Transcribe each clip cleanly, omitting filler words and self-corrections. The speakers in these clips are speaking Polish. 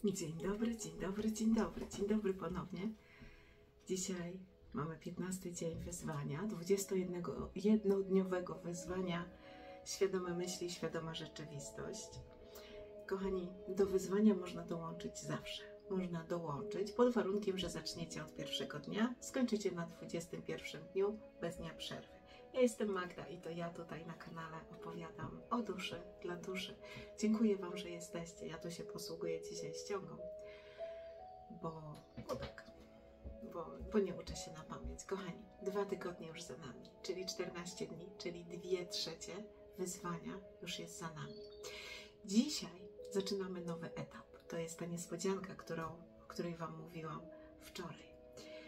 Dzień dobry, dzień dobry, dzień dobry, dzień dobry ponownie. Dzisiaj mamy 15 dzień wyzwania, 21-dniowego wyzwania Świadome myśli, świadoma rzeczywistość. Kochani, do wyzwania można dołączyć zawsze. Można dołączyć pod warunkiem, że zaczniecie od pierwszego dnia, skończycie na 21 dniu bez dnia przerwy. Ja jestem Magda i to ja tutaj na kanale opowiadam o duszy dla duszy. Dziękuję Wam, że jesteście. Ja tu się posługuję dzisiaj ściągą, bo nie uczę się na pamięć. Kochani, 2 tygodnie już za nami, czyli 14 dni, czyli 2/3 wyzwania już jest za nami. Dzisiaj zaczynamy nowy etap. To jest ta niespodzianka, o której Wam mówiłam wczoraj.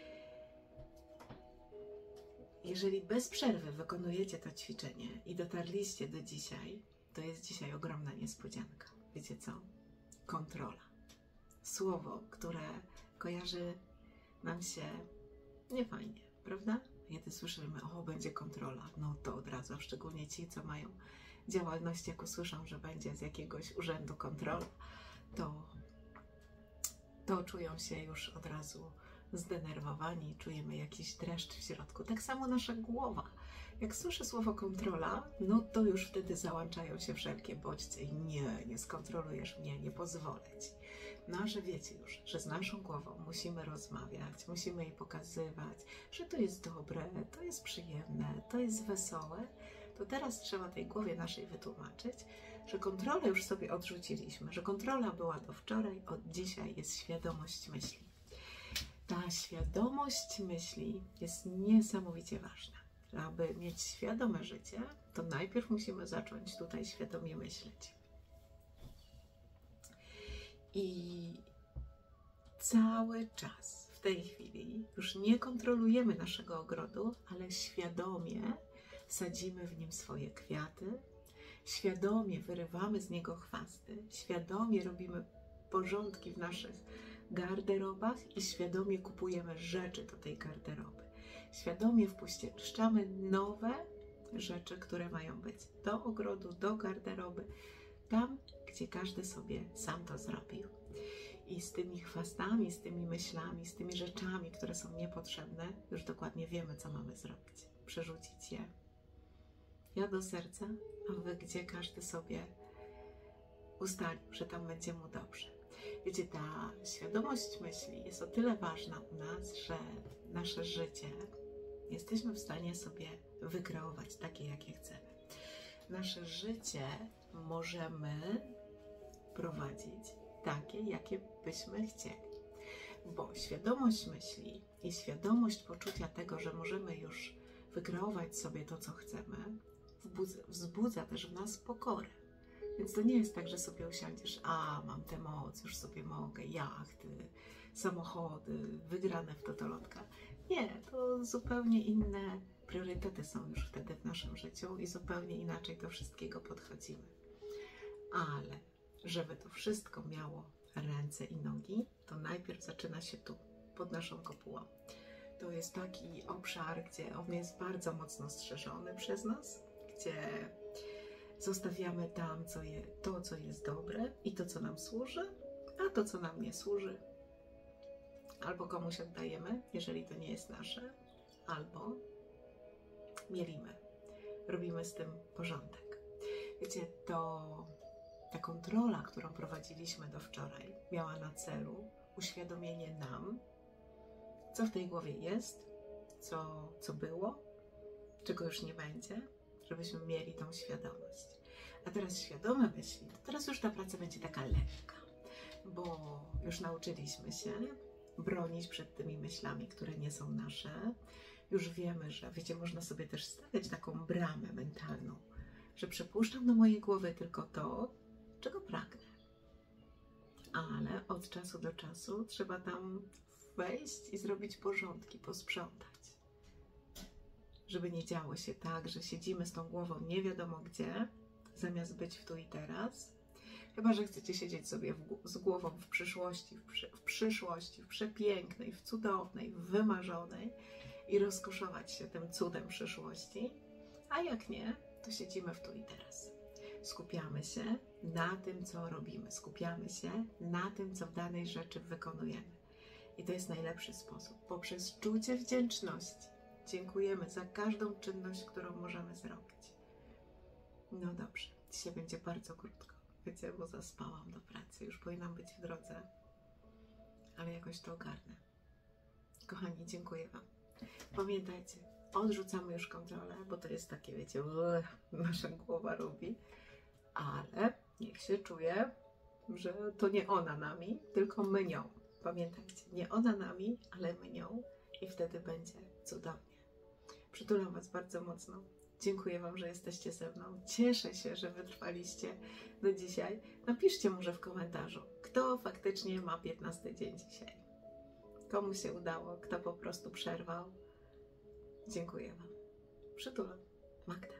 Jeżeli bez przerwy wykonujecie to ćwiczenie i dotarliście do dzisiaj, to jest dzisiaj ogromna niespodzianka. Wiecie co? Kontrola. Słowo, które kojarzy nam się niefajnie, prawda? Kiedy słyszymy, o, będzie kontrola, no to od razu, a szczególnie ci, co mają działalność, jak usłyszą, że będzie z jakiegoś urzędu kontrola, to czują się już od razu zdenerwowani, czujemy jakiś dreszcz w środku. Tak samo nasza głowa. Jak słyszy słowo kontrola, no to już wtedy załączają się wszelkie bodźce i nie skontrolujesz mnie, nie pozwolę ci. No a że wiecie już, że z naszą głową musimy rozmawiać, musimy jej pokazywać, że to jest dobre, to jest przyjemne, to jest wesołe, to teraz trzeba tej głowie naszej wytłumaczyć, że kontrolę już sobie odrzuciliśmy, że kontrola była do wczoraj, od dzisiaj jest świadomość myśli. Ta świadomość myśli jest niesamowicie ważna. Aby mieć świadome życie, to najpierw musimy zacząć tutaj świadomie myśleć. I cały czas w tej chwili już nie kontrolujemy naszego ogrodu, ale świadomie sadzimy w nim swoje kwiaty, świadomie wyrywamy z niego chwasty, świadomie robimy porządki w naszych garderobach i świadomie kupujemy rzeczy do tej garderoby. Świadomie wpuszczamy nowe rzeczy, które mają być do ogrodu, do garderoby, tam, gdzie każdy sobie sam to zrobił. I z tymi chwastami, z tymi myślami, z tymi rzeczami, które są niepotrzebne, już dokładnie wiemy, co mamy zrobić. Przerzucić je. Ja do serca, a wy gdzie każdy sobie ustalił, że tam będzie mu dobrze. Wiecie, ta świadomość myśli jest o tyle ważna u nas, że nasze życie jesteśmy w stanie sobie wykreować takie, jakie chcemy. Nasze życie możemy prowadzić takie, jakie byśmy chcieli. Bo świadomość myśli i świadomość poczucia tego, że możemy już wykreować sobie to, co chcemy, wzbudza też w nas pokorę. Więc to nie jest tak, że sobie usiądziesz, a mam tę moc, już sobie mogę, jachty, samochody, wygrane w totolotka. Nie, to zupełnie inne priorytety są już wtedy w naszym życiu i zupełnie inaczej do wszystkiego podchodzimy. Ale żeby to wszystko miało ręce i nogi, to najpierw zaczyna się tu, pod naszą kopułą. To jest taki obszar, gdzie on jest bardzo mocno strzeżony przez nas, gdzie zostawiamy tam to, co jest dobre i to, co nam służy, a to, co nam nie służy, albo komuś oddajemy, jeżeli to nie jest nasze, albo mielimy. Robimy z tym porządek. Wiecie, ta kontrola, którą prowadziliśmy do wczoraj, miała na celu uświadomienie nam, co w tej głowie jest, co było, czego już nie będzie, żebyśmy mieli tą świadomość. A teraz świadome myśli, to teraz już ta praca będzie taka lekka, bo już nauczyliśmy się bronić przed tymi myślami, które nie są nasze. Już wiemy, że wiecie, można sobie też stawiać taką bramę mentalną, że przepuszczam do mojej głowy tylko to, czego pragnę. Ale od czasu do czasu trzeba tam wejść i zrobić porządki, posprzątać. Żeby nie działo się tak, że siedzimy z tą głową nie wiadomo gdzie, zamiast być w tu i teraz. Chyba że chcecie siedzieć sobie z głową w przyszłości, w przepięknej, w cudownej, w wymarzonej i rozkoszować się tym cudem przyszłości. A jak nie, to siedzimy w tu i teraz. skupiamy się na tym, co robimy. Skupiamy się na tym, co w danej rzeczy wykonujemy. I to jest najlepszy sposób. Poprzez czucie wdzięczności dziękujemy za każdą czynność, którą możemy zrobić. No dobrze, dzisiaj będzie bardzo krótko. Wiecie, bo zaspałam do pracy. Już powinnam być w drodze, ale jakoś to ogarnę. Kochani, dziękuję Wam. Pamiętajcie, odrzucamy już kontrolę, bo to jest takie, wiecie, nasza głowa robi, ale niech się czuje, że to nie ona nami, tylko my nią. Pamiętajcie, nie ona nami, ale my nią i wtedy będzie cudownie. Przytulam Was bardzo mocno. Dziękuję Wam, że jesteście ze mną. Cieszę się, że wytrwaliście do dzisiaj. Napiszcie może w komentarzu, kto faktycznie ma 15 dzień dzisiaj. Komu się udało, kto po prostu przerwał. Dziękuję Wam. Przytulam. Magda.